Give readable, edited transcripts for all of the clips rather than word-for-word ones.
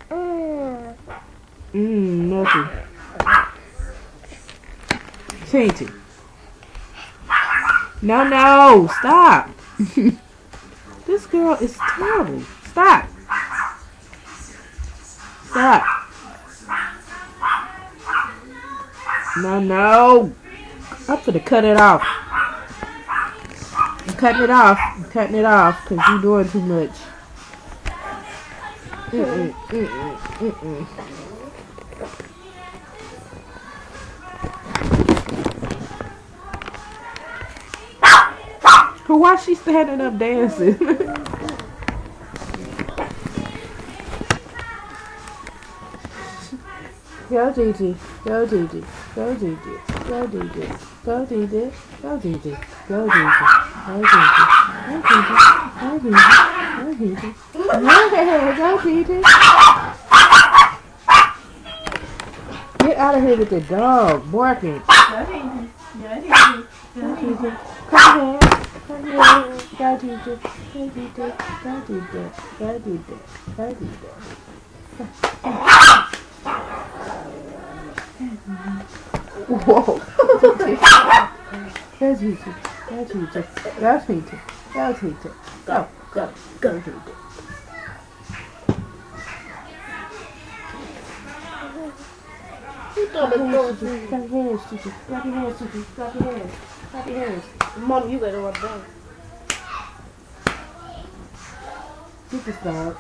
Nothing. Tainty. No, stop. This girl is terrible. Stop. Stop. No. I'm gonna cut it off. I'm cutting it off. I'm cutting it off because you're doing too much. Why she standing up dancing? Go Gigi, go Gigi, go Gigi, go Gigi, go Gigi, go Gigi, go Gigi, go Gigi, go Gigi, go Gigi. Get out of here with the dog barking. Go Gigi, go Gigi, come here. Go Gigi, go Gigi, go Gigi, go Gigi, go Gigi. Whoa. Go Gigi, go Gigi, go Gigi, go Gigi, go Gigi. Clap your hands, Gigi. Clap your hands, Gigi. Clap your hands, Gigi. Clap your hands. Clap your hands. Mom, you better rub down. Get this dog.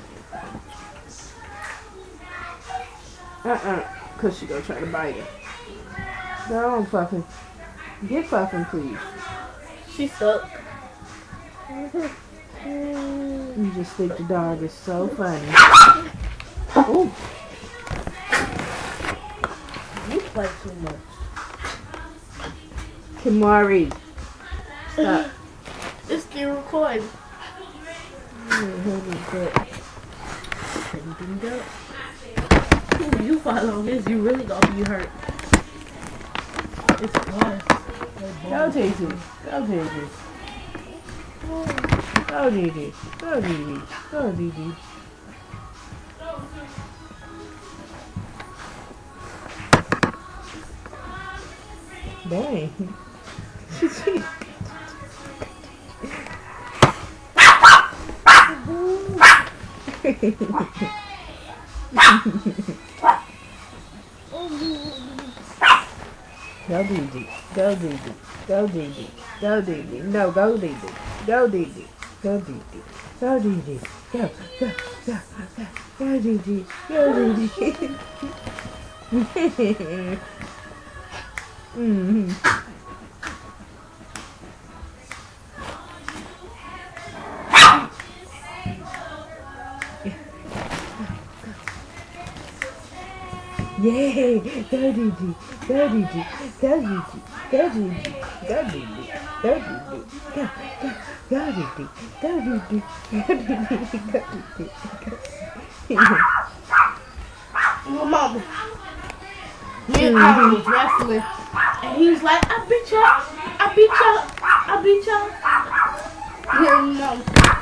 Cause she gonna try to bite it. Go on, Puffin. Get Puffin, please. She stuck. You just think the dog is so funny. Ooh. You play too much. Kamari. Stop. It's still recording. If you fall on this, you really gonna be hurt. It's hard. Go Gigi. Go Gigi. Go Gigi. Go Gigi. Go Gigi. Dang. Go Didi, go Didi, go Didi, go Didi, no, go Didi, go Didi, go Didi, go Didi, go Didi, go Didi. Yay! Go Didi, go Didi, go Didi, go Didi, go Didi, go Didi, go Didi, go Didi, go Didi, go Didi. Well, Mama, me and Papa was wrestling, and he was like, I beat y'all, I beat y'all, I beat y'all. Yeah, Mama.